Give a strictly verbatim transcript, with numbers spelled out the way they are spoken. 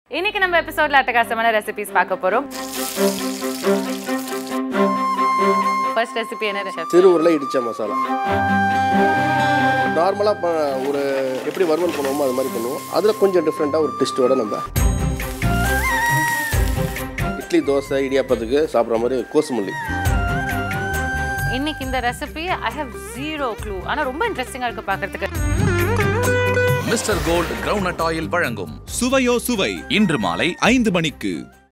இன்னைக்கு நம்ம எபிசோட்ல அட்டகாசமான ரெசிபிஸ் பார்க்க போறோம். ஃபர்ஸ்ட் ரெசிபி என்ன ஷெஃப்? திருவுருளை இடிச்ச மசாலா. நார்மலாக ஒரு எப்படி வறுவல் பண்ணுவோமோ அது மாதிரி பண்ணுவோம். அதில் கொஞ்சம் டிஃப்ரெண்ட்டாக ஒரு டிஸ்ட்டோட நம்ம இட்லி தோசை இடியாப்பத்துக்கு சாப்பிட்ற மாதிரி கோசுமல்லி. இன்னைக்கு இந்த recipe I have zero clue, ஆனால் ரொம்ப இன்ட்ரெஸ்டிங்காக இருக்கு பார்க்கறதுக்கு. Mister Gold groundnut oil வழங்கும் சுவையோ சுவை இன்று மாலை ஐந்து மணிக்கு.